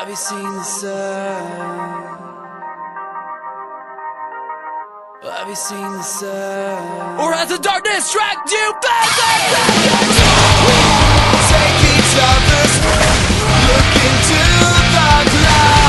Have you seen the sun? Have you seen the sun? Or has the darkness tracked you further? We take each other's breath, look into the glass.